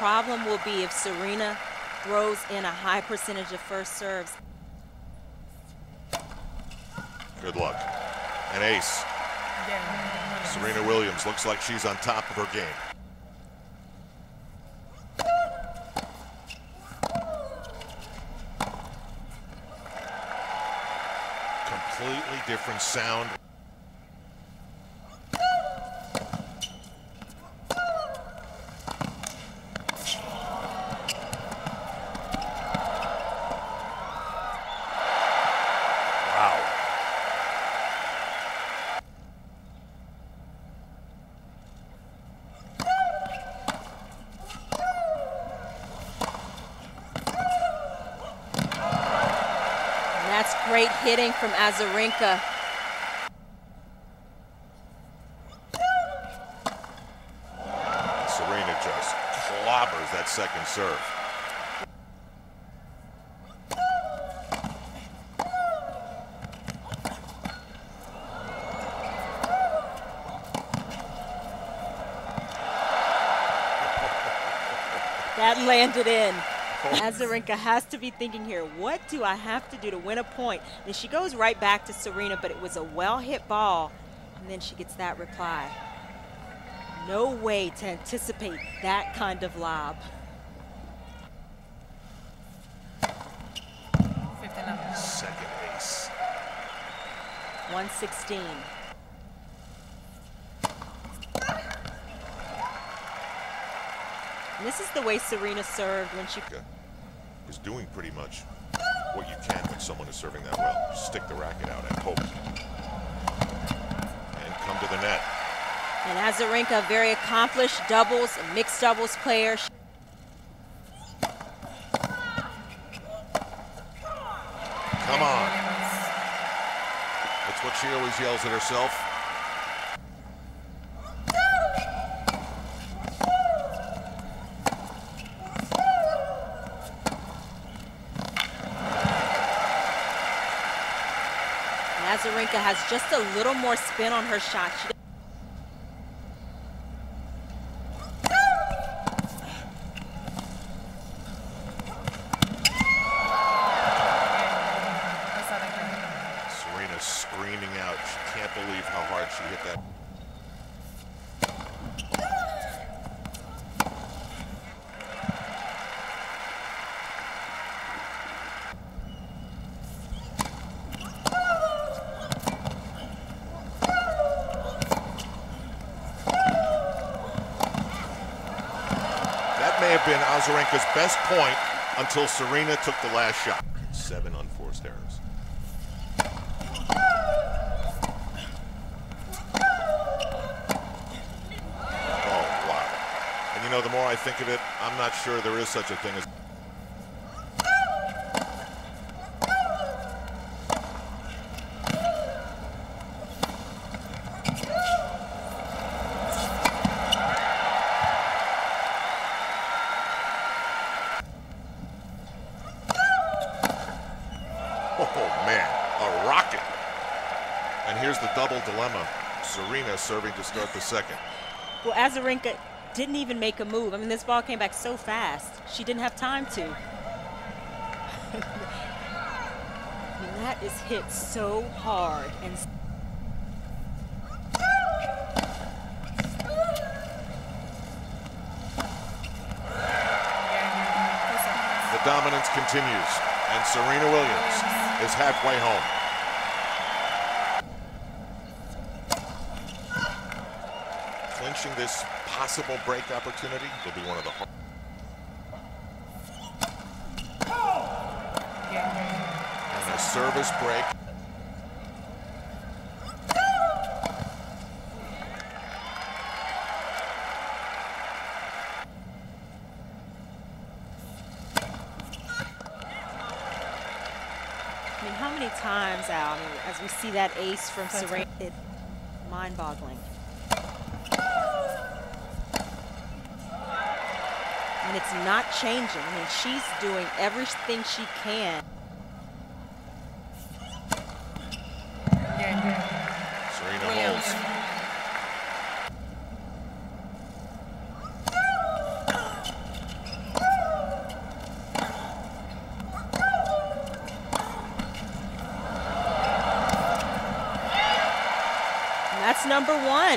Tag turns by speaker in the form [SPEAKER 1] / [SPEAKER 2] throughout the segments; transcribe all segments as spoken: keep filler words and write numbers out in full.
[SPEAKER 1] problem will be if Serena throws in a high percentage of first serves.
[SPEAKER 2] Good luck. An ace. Serena Williams looks like she's on top of her game. Completely different sound.
[SPEAKER 1] That's great hitting from Azarenka.
[SPEAKER 2] Serena just clobbers that second serve.
[SPEAKER 1] That landed in. Azarenka has to be thinking here, what do I have to do to win a point? And she goes right back to Serena, but it was a well-hit ball, and then she gets that reply. No way to anticipate that kind of lob.
[SPEAKER 2] Second ace.
[SPEAKER 1] one sixteen. And this is the way Serena served when she
[SPEAKER 2] is doing pretty much what you can when someone is serving that well. Just stick the racket out and hope. And come to the net.
[SPEAKER 1] And Azarenka, a very accomplished doubles and mixed doubles player.
[SPEAKER 2] Come on. That's what she always yells at herself.
[SPEAKER 1] Azarenka has just a little more spin on her shot. She
[SPEAKER 2] Serena screaming out. She can't believe how hard she hit that. May have been Azarenka's best point until Serena took the last shot. Seven unforced errors. Oh, wow. And you know, the more I think of it, I'm not sure there is such a thing as oh, man, a rocket. And here's the double dilemma. Serena serving to start the second.
[SPEAKER 1] Well, Azarenka didn't even make a move. I mean, this ball came back so fast. She didn't have time to. I mean, that is hit so hard. And
[SPEAKER 2] the dominance continues, and Serena Williams is halfway home. Clinching this possible break opportunity will be one of the hard. And a service break.
[SPEAKER 1] I mean, how many times, Al, I mean, as we see that ace from Serena, it's mind-boggling. And it's not changing. I mean, she's doing everything she can.
[SPEAKER 2] Serena holds.
[SPEAKER 1] That's number one.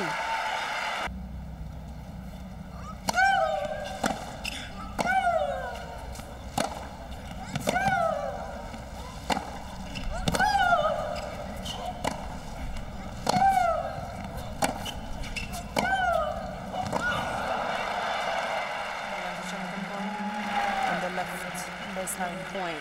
[SPEAKER 3] On the left baseline
[SPEAKER 1] Point.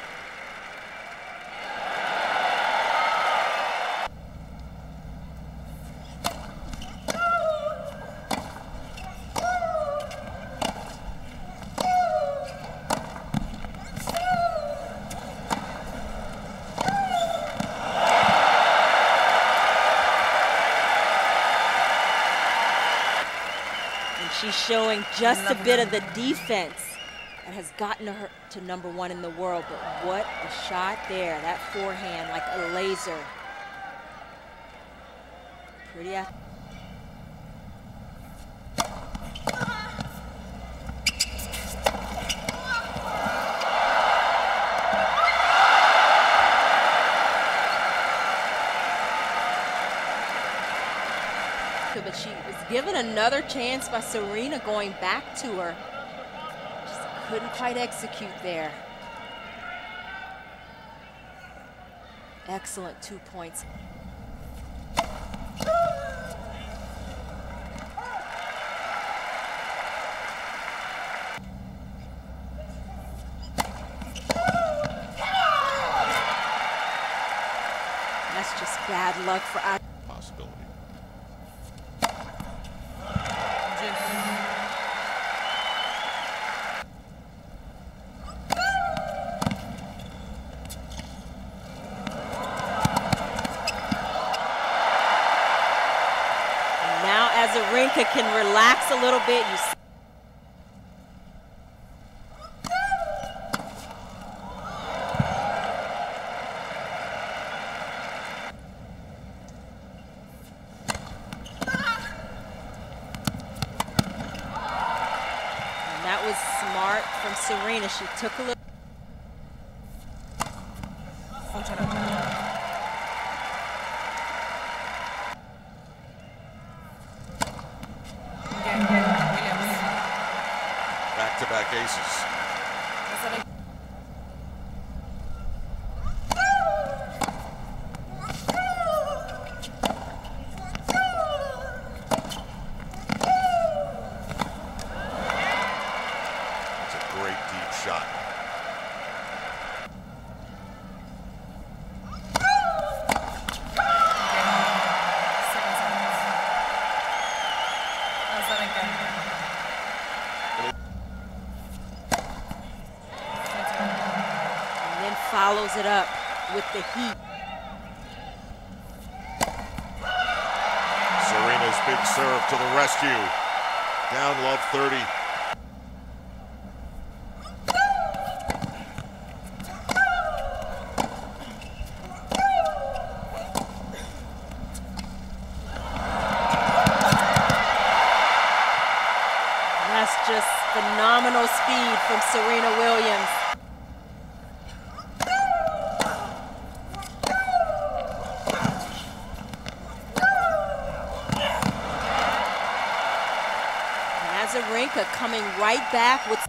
[SPEAKER 1] And she's showing just a bit of the defense that has gotten her to number one in the world. But what a shot there. That forehand like a laser. Pretty ath- But she was given another chance by Serena going back to her. Just couldn't quite execute there. Excellent two points. That's just bad luck for us.
[SPEAKER 2] Possibility.
[SPEAKER 1] Now Azarenka can relax a little bit. You see and that was smart from Serena. She took a little.
[SPEAKER 2] Back-to-back aces. It's a great deep shot.
[SPEAKER 1] And then follows it up with the heat.
[SPEAKER 2] Serena's big serve to the rescue. Down love thirty.
[SPEAKER 1] That's just phenomenal speed from Serena Williams. And Azarenka coming right back with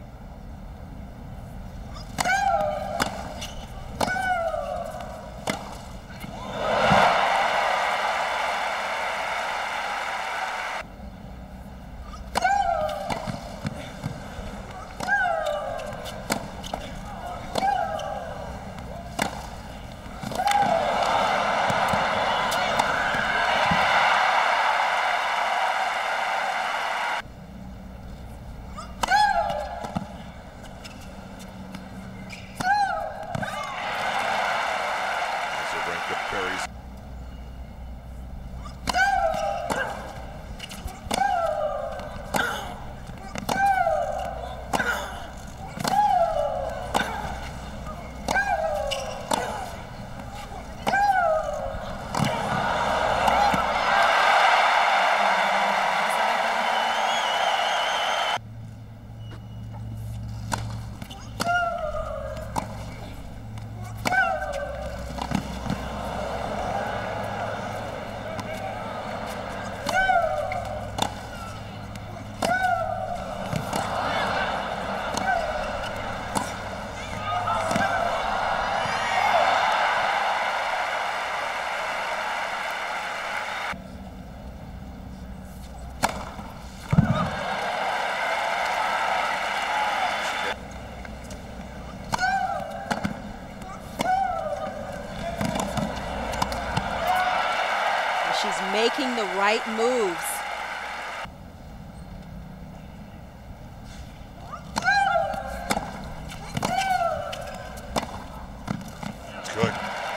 [SPEAKER 1] She's making the right moves.
[SPEAKER 2] It's good.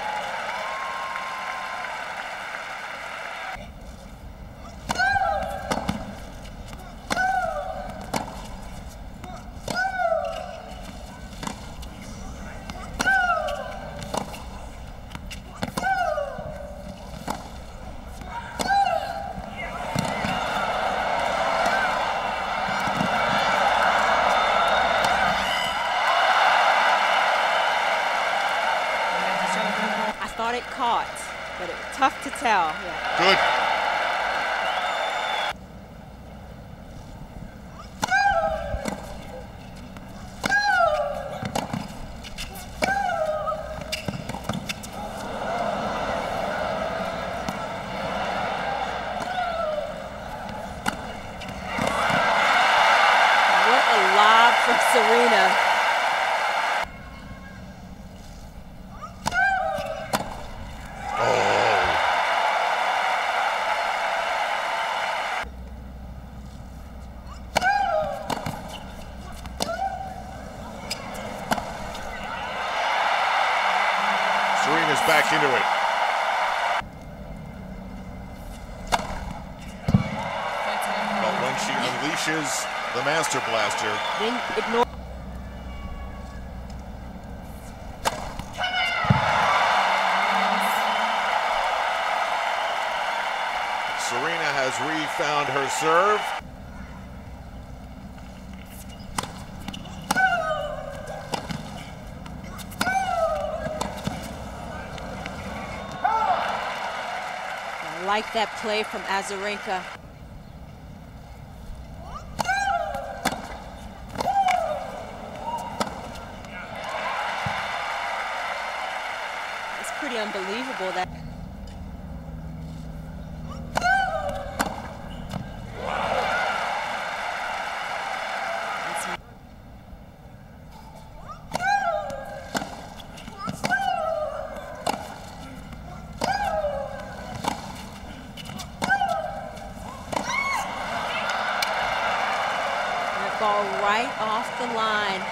[SPEAKER 1] I thought it caught, but it was tough to tell. Yeah.
[SPEAKER 2] Good.
[SPEAKER 1] What a lob from Serena.
[SPEAKER 2] Serena's back into it. But when she unleashes the Master Blaster,
[SPEAKER 1] Then ignore.
[SPEAKER 2] Serena has refound her serve.
[SPEAKER 1] I like that play from Azarenka. It's pretty unbelievable that. That's ball right off the line.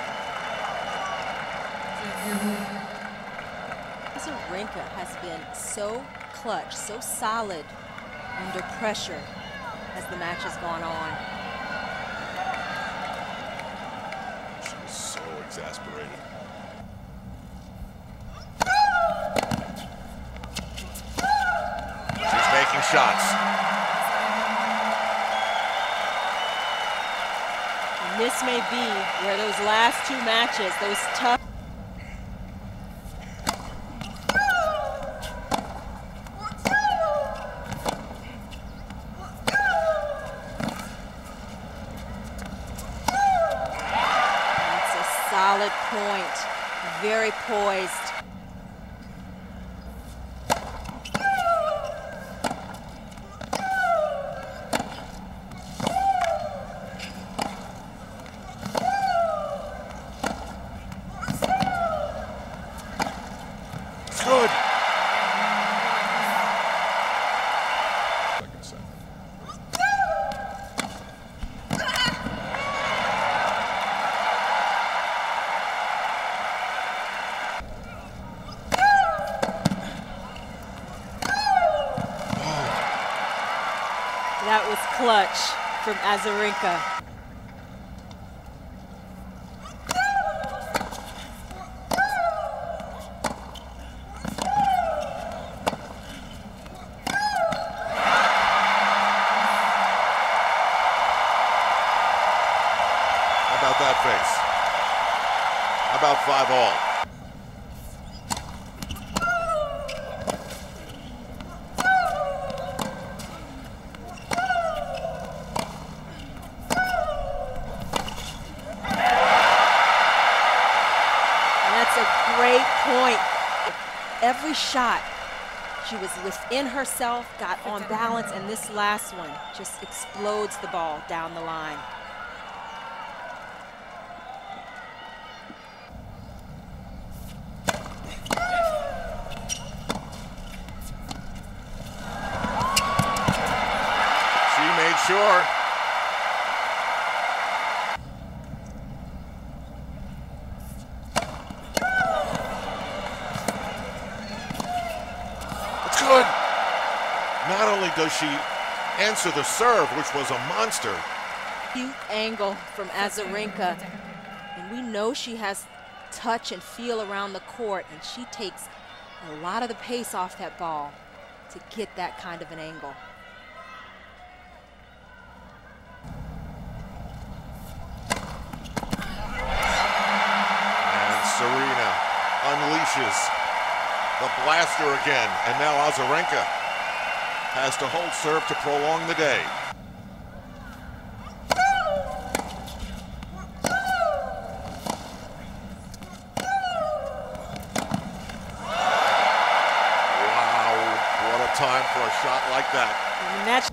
[SPEAKER 1] Azarenka has been so clutch, so solid under pressure as the match has gone on.
[SPEAKER 2] She's so exasperated. She's making shots.
[SPEAKER 1] And this may be where those last two matches, those tough. That's a solid point, very poised.
[SPEAKER 2] Good. Second set.
[SPEAKER 1] That was clutch from Azarenka.
[SPEAKER 2] How about that face? How about five all?
[SPEAKER 1] That's a great point. Every shot, she was within herself, got on balance, and this last one just explodes the ball down the line.
[SPEAKER 2] sure. It's good. Not only does she answer the serve, which was a monster.
[SPEAKER 1] Cute angle from Azarenka. And we know she has touch and feel around the court, and she takes a lot of the pace off that ball to get that kind of an angle.
[SPEAKER 2] And Serena unleashes the blaster again, and now Azarenka has to hold serve to prolong the day. Time for a shot like that.
[SPEAKER 1] And that's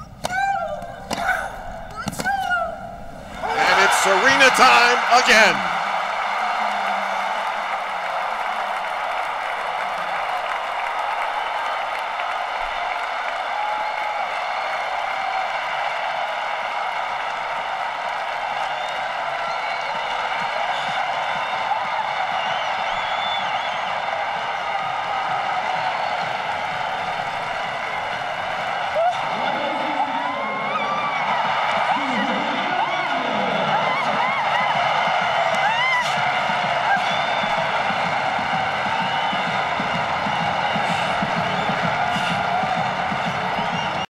[SPEAKER 2] Serena time again.